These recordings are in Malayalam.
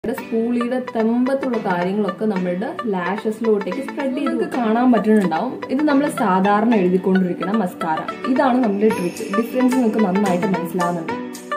സ്പൂളിയുടെ തെമ്പത്തുള്ള കാര്യങ്ങളൊക്കെ നമ്മളുടെ ലാഷസിലോട്ടേക്ക് സ്പ്രെഡ് ചെയ്ത് കാണാൻ പറ്റുന്നുണ്ടാവും. ഇത് നമ്മൾ സാധാരണ എഴുതിക്കൊണ്ടിരിക്കുന്ന മസ്കാര. ഇതാണ് നമ്മുടെ ട്രിക്ക്. ഡിഫറൻസ് നിങ്ങൾക്ക് നന്നായിട്ട് മനസ്സിലാവുന്നുണ്ട്.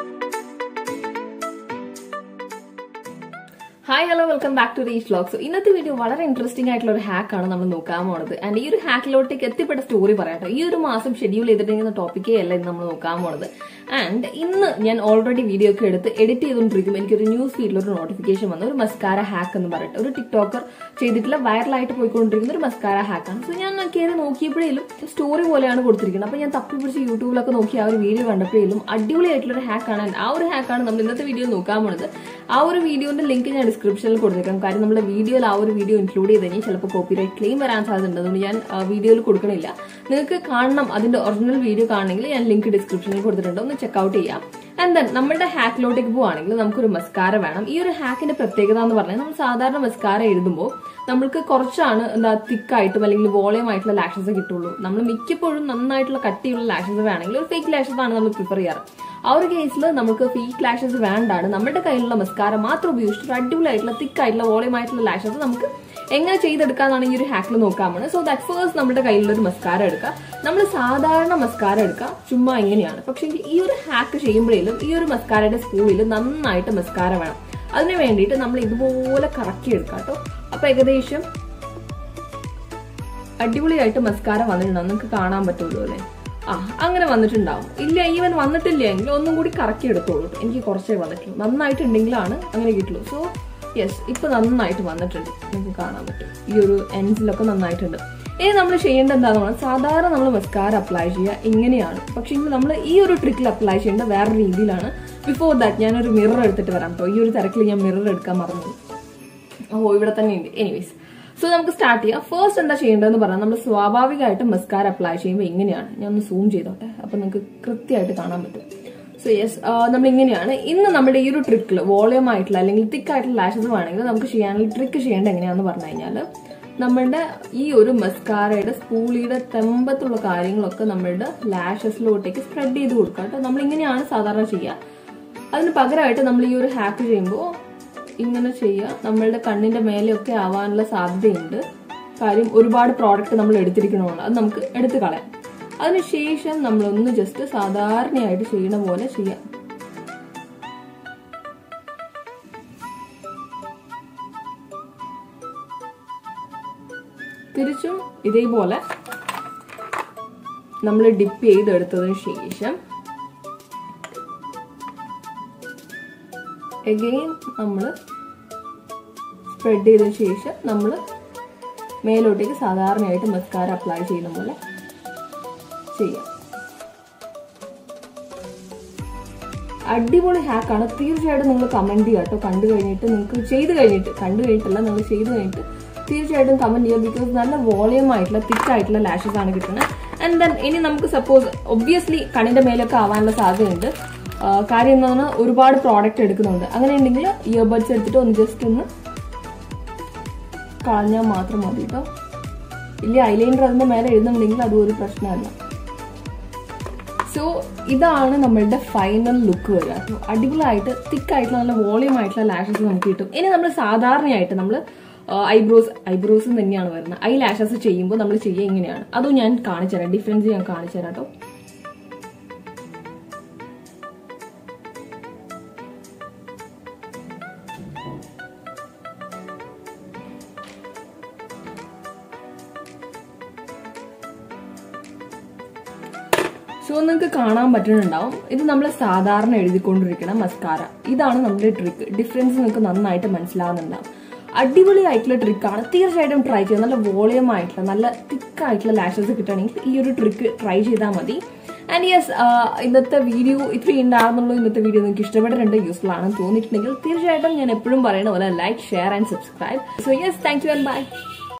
Hi hello, welcome back to reach vlog. So ഇന്നത്തെ വീഡിയോ വളരെ ഇൻട്രസ്റ്റിംഗ് ആയിട്ടുള്ള ഒരു ഹാക്കാണ് നമ്മൾ നോക്കാൻ പോണത്. ആൻഡ് ഈ ഒരു ഹാക്കിലോട്ടേക്ക് എത്തിപ്പെട്ട സ്റ്റോറി പറയാട്ടോ. ഈ ഒരു മാസം ഷെഡ്യൂൾ ചെയ്തിട്ടിരിക്കുന്ന ടോപ്പിക്കേ അല്ല ഇന്ന് നമ്മൾ നോക്കാൻ പോണത്. ആൻഡ് ഇന്ന് ഞാൻ ഓൾറെഡി വീഡിയോ ഒക്കെ എടുത്ത് എഡിറ്റ് ചെയ്തുകൊണ്ടിരിക്കും. എനിക്കൊരു ന്യൂസ് ഫീഡിലൊരു നോട്ടിഫിക്കേഷൻ വന്നു, ഒരു മസ്കാര ഹാക്ക് എന്ന് പറഞ്ഞിട്ട് ഒരു ടിക്ടോക്കർ ചെയ്തിട്ടുള്ള വൈറലായിട്ട് പോയിക്കൊണ്ടിരിക്കുന്ന ഒരു മസ്കാര ഹാക്കാണ്. സോ ഞാൻ കയറി നോക്കിയപ്പോഴേലും സ്റ്റോറി പോലെയാണ് കൊടുത്തിരിക്കുന്നത്. അപ്പൊ ഞാൻ തപ്പി പിടിച്ച് യൂട്യൂബിലൊക്കെ നോക്കി ആ ഒരു വീഡിയോ കണ്ടപ്പോഴേലും അടിപൊളിയായിട്ടുള്ള ഒരു ഹാക്കാണ്. ആൻഡ് ആ ഒരു ഹാക്കാണ് നമ്മൾ ഇന്നത്തെ വീഡിയോ നോക്കാൻ പോണത്. ആ ഒരു വീഡിയോന്റെ ലിങ്ക് ഞാൻ ഡിസ്ക്രിപ്ഷനിൽ കൊടുത്തേക്കാം. കാര്യം നമ്മുടെ വീഡിയോയിൽ ആ ഒരു വീഡിയോ ഇൻക്ലൂഡ് ചെയ്ത് കഴിഞ്ഞാൽ ചിലപ്പോൾ കോപ്പിറൈറ്റ് ക്ലെയിം വരാൻ സാധ്യതയുണ്ട്. അതുകൊണ്ട് ഞാൻ വീഡിയോയിൽ കൊടുക്കണില്ല. നിങ്ങൾക്ക് കാണണം, അതിന്റെ ഒറിജിനൽ വീഡിയോ കാണണമെങ്കിൽ ഞാൻ ലിങ്ക് ഡിസ്ക്രിപ്ഷനിൽ കൊടുത്തിട്ടുണ്ട്, ഒന്ന് ചെക്ക്ഔട്ട് ചെയ്യാം. ആൻഡ് ദെൻ നമ്മുടെ ഹാക്കിലോട്ടേക്ക് പോവുകയാണെങ്കിൽ നമുക്കൊരു മസ്കാര വേണം. ഈ ഒരു ഹാക്കിന്റെ പ്രത്യേകത എന്ന് പറഞ്ഞാൽ നമ്മൾ സാധാരണ മസ്കാര എഴുതുമ്പോൾ നമ്മൾക്ക് കുറച്ചാണ് തിക്കായിട്ടും അല്ലെങ്കിൽ വോളിയം ആയിട്ടുള്ള ലാഷസ് കിട്ടുള്ളൂ. നമ്മൾ മിക്കപ്പോഴും നന്നായിട്ടുള്ള കട്ടിയുള്ള ലാഷസ് വേണമെങ്കിൽ ഒരു ഫേക്ക് ലാഷസ് ആണ് നമ്മൾ പ്രിഫർ ചെയ്യാറ്. ആ ഒരു കേസിൽ നമുക്ക് ഫേക്ക് ലാഷസ് വേണ്ടാണ്. നമ്മുടെ കയ്യിലുള്ള മസ്കാര മാത്രം ഉപയോഗിച്ചിട്ട് അടിപൊളിയായിട്ടുള്ള തിക്കായിട്ടുള്ള വോളിയം ആയിട്ടുള്ള ലാഷസ് നമുക്ക് എങ്ങനെ ചെയ്തെടുക്കാന്നാണ് ഈ ഒരു ഹാക്കിൽ നോക്കാൻ പോകുന്നത്. സോ ദാറ്റ് ഫേസ്റ്റ് നമ്മുടെ കയ്യിലുള്ള ഒരു മസ്കാര എടുക്കുക. നമ്മൾ സാധാരണ മസ്കാര എടുക്കുക, ചുമ്മാ എങ്ങനെയാണ്. പക്ഷെ ഈ ഒരു ഹാക്ക് ചെയ്യുമ്പോഴേലും ഈ ഒരു മസ്കാരയുടെ സ്പൂളിൽ നന്നായിട്ട് മസ്കാര വേണം. അതിന് വേണ്ടിയിട്ട് നമ്മൾ ഇതുപോലെ കറക്കി എടുക്കാം കേട്ടോ. അപ്പൊ ഏകദേശം അടിപൊളിയായിട്ട് മസ്കാര വന്നിട്ടുണ്ടാവും. നിങ്ങൾക്ക് കാണാൻ പറ്റുള്ളൂ അല്ലെ? അങ്ങനെ വന്നിട്ടുണ്ടാവും. ഇല്ല, ഈവൻ വന്നിട്ടില്ല എങ്കിൽ ഒന്നും കൂടി കറക്കി എടുത്തോളൂ. എനിക്ക് കുറച്ചേ വന്നിട്ടുള്ളൂ. നന്നായിട്ടുണ്ടെങ്കിലാണ് അങ്ങനെ കിട്ടുള്ളൂ. സോ യെസ്, ഇപ്പൊ നന്നായിട്ട് വന്നിട്ടുണ്ട്. നിങ്ങൾക്ക് കാണാൻ പറ്റും ഈ ഒരു എൻസിലൊക്കെ നന്നായിട്ടുണ്ട്. ഇനി നമ്മൾ ചെയ്യേണ്ടത് എന്താണെന്ന് പറഞ്ഞാൽ സാധാരണ നമ്മൾ മസ്കാര അപ്ലൈ ചെയ്യുക ഇങ്ങനെയാണ്. പക്ഷെ നമ്മൾ ഈ ഒരു ട്രിക്കിൽ അപ്ലൈ ചെയ്യേണ്ട വേറെ രീതിയിലാണ്. ബിഫോർ ദാറ്റ് ഞാനൊരു മിറർ എടുത്തിട്ട് വരാം കേട്ടോ. ഈ ഒരു തിരക്കിൽ ഞാൻ മിറർ എടുക്കാൻ മറന്നു. ഇവിടെ തന്നെ ഉണ്ട്. എനിവേസ്, സോ നമുക്ക് സ്റ്റാർട്ട് ചെയ്യാം. ഫസ്റ്റ് എന്താ ചെയ്യേണ്ടതെന്ന് പറഞ്ഞാൽ നമ്മൾ സ്വാഭാവികമായിട്ട് മസ്കാര അപ്ലൈ ചെയ്യുമ്പോൾ ഇങ്ങനെയാണ്. ഞാൻ ഒന്ന് സൂം ചെയ്തോട്ടെ, അപ്പൊ നിങ്ങൾക്ക് കൃത്യമായിട്ട് കാണാൻ പറ്റും. സോ യെസ്, നമ്മൾ ഇങ്ങനെയാണ്. ഇന്ന് നമ്മുടെ ഈ ഒരു ട്രിക്കിൽ വോളിയം ആയിട്ടുള്ള അല്ലെങ്കിൽ തിക്ക് ആയിട്ടുള്ള ലാഷസ് വേണമെങ്കിൽ നമുക്ക് ചെയ്യാനുള്ള ട്രിക്ക് ചെയ്യേണ്ട എങ്ങനെയാണെന്ന് പറഞ്ഞു കഴിഞ്ഞാൽ നമ്മളുടെ ഈ ഒരു മസ്കാരയുടെ സ്പൂളിയുടെ തെമ്പത്തുള്ള കാര്യങ്ങളൊക്കെ നമ്മളുടെ ലാഷസിലോട്ടേക്ക് സ്പ്രെഡ് ചെയ്ത് കൊടുക്കുക കേട്ടോ. നമ്മൾ ഇങ്ങനെയാണ് സാധാരണ ചെയ്യുക. അതിന് പകരമായിട്ട് നമ്മൾ ഈ ഒരു ഹാക്ക് ചെയ്യുമ്പോൾ ഇങ്ങനെ ചെയ്യുക. നമ്മളുടെ കണ്ണിന്റെ മേലെയൊക്കെ ആവാനുള്ള സാധ്യതയുണ്ട്. കാര്യം ഒരുപാട് പ്രോഡക്റ്റ് നമ്മൾ എടുത്തിരിക്കണമല്ലോ, അത് നമുക്ക് എടുത്തു കളയാം. അതിനുശേഷം നമ്മളൊന്ന് ജസ്റ്റ് സാധാരണയായിട്ട് ചെയ്യണ പോലെ ചെയ്യാം. തിരിച്ചും ഇതേപോലെ നമ്മൾ ഡിപ്പ് ചെയ്തെടുത്തതിന് ശേഷം അഗെയിൻ നമ്മൾ സ്പ്രെഡ് ചെയ്തതിന് ശേഷം നമ്മൾ മേലോട്ടേക്ക് സാധാരണയായിട്ട് മസ്കാര അപ്ലൈ ചെയ്യുന്ന പോലെ ചെയ്യാം. അടിപൊളി ഹാക്കാണ്. തീർച്ചയായിട്ടും നിങ്ങൾ കമന്റ് ചെയ്യുക കേട്ടോ. കണ്ടു കഴിഞ്ഞിട്ട് നിങ്ങൾക്ക് നിങ്ങൾ ചെയ്ത് കഴിഞ്ഞിട്ട് തീർച്ചയായിട്ടും കമന്റ് ചെയ്യുക. ബിക്കോസ് നല്ല വോളിയം ആയിട്ടുള്ള തിക്ക് ആയിട്ടുള്ള ലാഷസ് ആണ് കിട്ടുന്നത്. ആൻഡ് ദെൻ ഇനി നമുക്ക് സപ്പോസ് ഒബ്വിയസ്ലി കണ്ണിന്റെ മേലൊക്കെ ആവാനുള്ള സാധ്യതയുണ്ട്. കാര്യം എന്താ പറഞ്ഞാൽ ഒരുപാട് പ്രോഡക്റ്റ് എടുക്കുന്നുണ്ട്. അങ്ങനെ ഉണ്ടെങ്കിൽ ഇയർബഡ്സ് എടുത്തിട്ട് ഒന്ന് ജസ്റ്റ് ഒന്ന് കളഞ്ഞാൽ മാത്രം മതി കേട്ടോ. ഇല്ല, ഐലൈനർ അതിന്റെ മേലെ എഴുതുന്നുണ്ടെങ്കിൽ അതും ഒരു പ്രശ്നമല്ല. സോ ഇതാണ് നമ്മളുടെ ഫൈനൽ ലുക്ക് വരിക. അടിപൊളിയായിട്ട് തിക്കായിട്ടുള്ള നല്ല വോളിയം ആയിട്ടുള്ള ലാഷസ് നമുക്ക് കിട്ടും. ഇനി നമ്മൾ സാധാരണയായിട്ട് നമ്മൾ ഐബ്രോസും തന്നെയാണ് വരുന്നത്. ഐ ലാഷസ് ചെയ്യുമ്പോൾ നമ്മൾ ചെയ്യുക ഇങ്ങനെയാണ്. അതും ഞാൻ കാണിച്ചു തരാം. ഡിഫറൻസ് ഞാൻ കാണിച്ചു തരാം കേട്ടോ. സോ നിങ്ങൾക്ക് കാണാൻ പറ്റുന്നുണ്ടാവും, ഇത് നമ്മൾ സാധാരണ എഴുതിക്കൊണ്ടിരിക്കുന്ന മസ്കാര. ഇതാണ് നമ്മുടെ ട്രിക്ക്. ഡിഫറൻസ് നിങ്ങൾക്ക് നന്നായിട്ട് മനസ്സിലാവുന്നുണ്ടാവും. അടിപൊളിയായിട്ടുള്ള ട്രിക്കാണ്. തീർച്ചയായിട്ടും ട്രൈ ചെയ്യുക. നല്ല വോളിയം ആയിട്ടുള്ള നല്ല തിക്കായിട്ടുള്ള ലാഷസ് കിട്ടുകയാണെങ്കിൽ ഈ ഒരു ട്രിക്ക് ട്രൈ ചെയ്താൽ മതി. ആൻഡ് യെസ്, ഇന്നത്തെ വീഡിയോ ഇത്രയും ഉണ്ടാകുന്നുള്ളൂ. ഇന്നത്തെ വീഡിയോ നിങ്ങൾക്ക് ഇഷ്ടപ്പെട്ടിട്ടുണ്ട്, യൂസ്ഫുൾ ആണെന്ന് തോന്നിയിട്ടുണ്ടെങ്കിൽ തീർച്ചയായിട്ടും ഞാൻ എപ്പോഴും പറയുന്ന പോലെ like, share and subscribe. So yes, thank you and by.